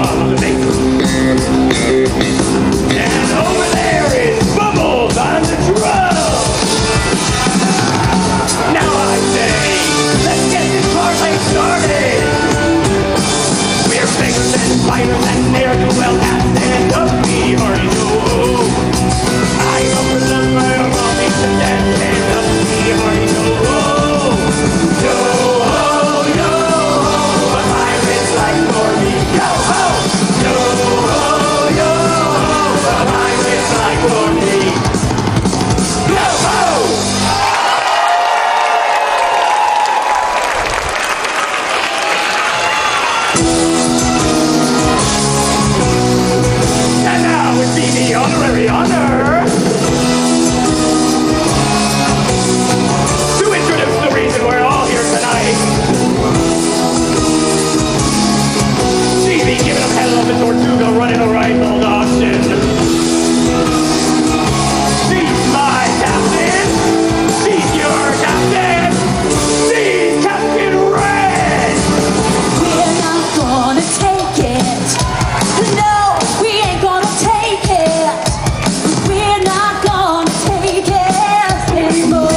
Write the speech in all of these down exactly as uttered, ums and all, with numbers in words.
bomb on the bass. And over there is Bubbles on the drum. Now I say, let's get this parlay started. We're bigger than fighters and ne'er-do-well and stand up, we already know. I open the fire, I'll make the dance, stand up, we already know. Yo ho, yo ho, a pirate's like Gordy. Yo ho, yo ho, yo ho, a pirate's like Gordy. Yo ho! And now it's the honorary honor to introduce the reason we're all here tonight. She's been giving them hell on the Tortuga running a rifle auction. She's my captain. She's your captain. She's Captain Red. We're not gonna take it. No, we ain't gonna take it. We're not gonna take it anymore.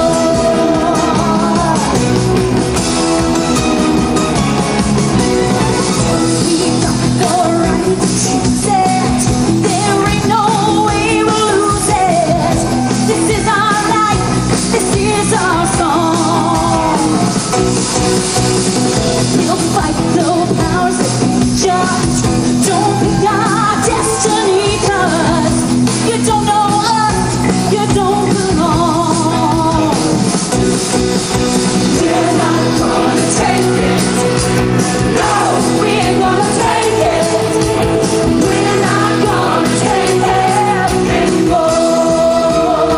We got the right to choose it. There ain't no way we'll lose it. This is our life. This is our song. We'll fight the powers that reach us. Don't be our destiny, 'cause you don't know us, you don't belong. We're not gonna take it. No, we ain't gonna take it. We're not gonna take it anymore.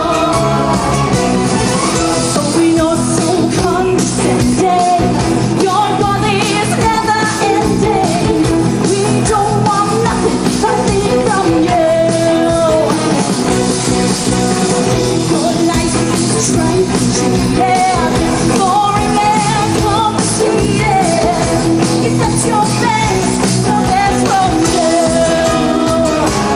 Oh, we are so condescending. Your God is never ending. We don't want nothing, nothing from you. Your life is right and cheated. Boring and conceited. If that's your best, the best from you.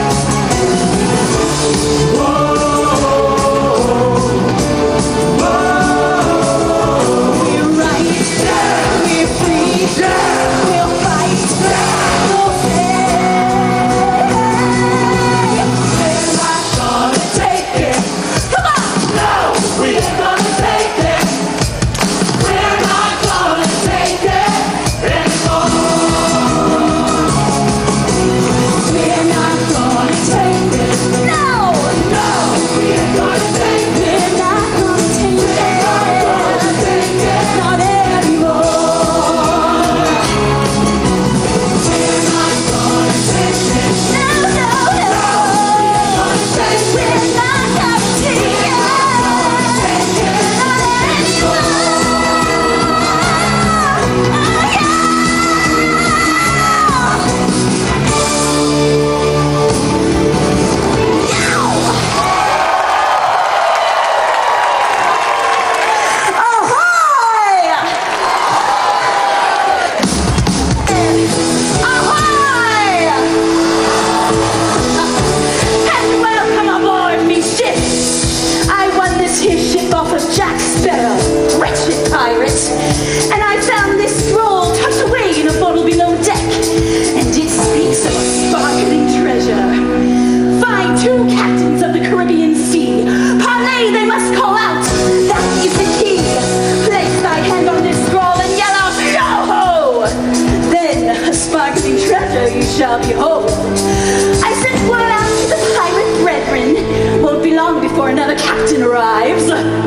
We're right, we're free, we'll fight, we'll stay. We're not gonna take it. Come on! No, we ain't gonna take it. We're not gonna take it anymore. We're not gonna take it. No, no, we ain't gonna take it. We're not gonna take it. Not anymore. We're not gonna take it. No, no, no. We're not gonna take it. Not anymore. Oh, Ahoy! And welcome aboard me ship. I won this here ship off of Jack Sparrow, wretched pirate. And I found this scroll tucked away in a bottle below deck. And it speaks of a sparkling treasure. Find two captains of the Caribbean Sea. Parlay they must call out. That is the key. Place thy hand on this scroll and yell out, yo-ho! Then a sparkling treasure you shall behold. I sent word out to the pirate brethren. Won't be long before another captain arrives.